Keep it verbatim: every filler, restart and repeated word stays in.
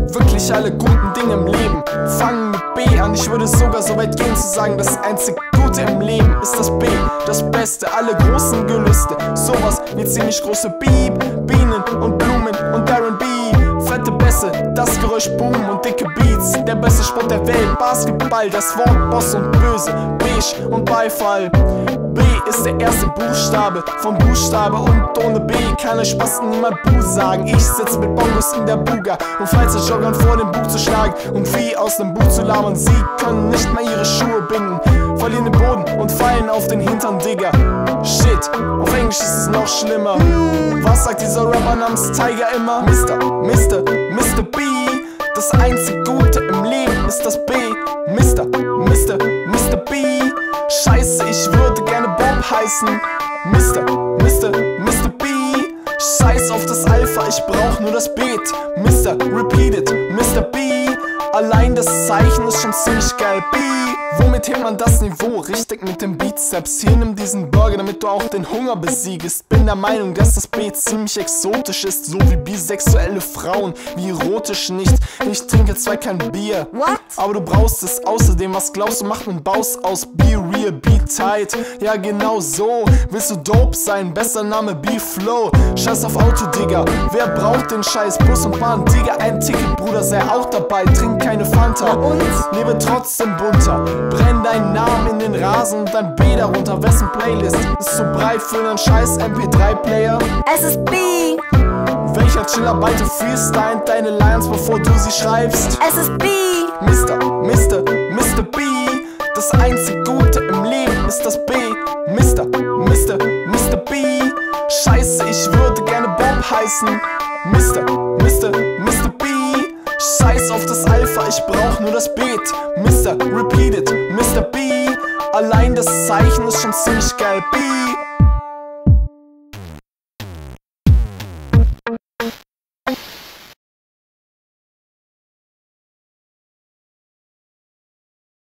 Wirklich alle guten Dinge im Leben fangen mit B an. Ich würde sogar so weit gehen zu sagen, das einzig Gute im Leben ist das B, das Beste. Alle großen Gelüste, sowas wie ziemlich große Bieb, Bienen und Blumen und Darren B. Fette Bässe, das Geräusch Boom und dicke Beats. Der beste Sport der Welt, Basketball, das Wort Boss und Böse, Beige und Beifall. B ist der erste Buchstabe vom Buchstabe und ohne B kann euch Spasten niemand Bu sagen. Ich sitz mit Bongos in der Buga, um Freizeitjoggern vor dem Buch zu schlagen und Vieh aus dem Buch zu labern. Sie können nicht mal ihre Schuhe binden, verlieren den Boden und fallen auf den Hintern, Digga. Shit, auf Englisch ist es noch schlimmer. Was sagt dieser Rapper namens Tiger immer? Mister, Mister, Mister B. Das einzig Gute im Leben ist das B. Mister, Mister, Mister B. Scheiße, ich würde gerne Bob heißen. Mister, Mister, Mister B. Scheiß auf das Alpha, ich brauch nur das Beat. Mister, repeat it, Mister B. Allein das Zeichen ist schon ziemlich geil. B. Womit hebt man das Niveau? Richtig mit dem Bizeps. Hier nimm diesen Burger, damit du auch den Hunger besiegest. Bin der Meinung, dass das B ziemlich exotisch ist, so wie bisexuelle Frauen, wie erotisch nicht. Ich trinke zwar kein Bier, What? aber du brauchst es. Außerdem, was glaubst du, macht man Baus aus? Be real, be tight. Ja, genau so. Willst du dope sein? Besser Name, be flow. Scheiß auf Auto, Digga. Wer braucht den Scheiß? Bus und Bahn, Digga. Ein Ticket, Bruder, sei auch dabei. Trink keine Fanta und lebe trotzdem bunter. Brenn deinen Namen in den Rasen und dann B darunter. Wessen Playlist ist zu breit für einen scheiß M P drei Player? Es ist B. Welcher Chiller beite freestylt deine Lines, bevor du sie schreibst? Es ist B. Mister, Mister, Mister B. Das einzig Gute im Leben ist das B. Mister, Mister, Mister B. Scheiße, ich würde gerne Bob heißen. Mister, Mister, Mister B. Scheiß auf das Alpha, ich brauch nur das Beat. Mister, repeat it, Mister B. Allein das Zeichen ist schon ziemlich geil. B.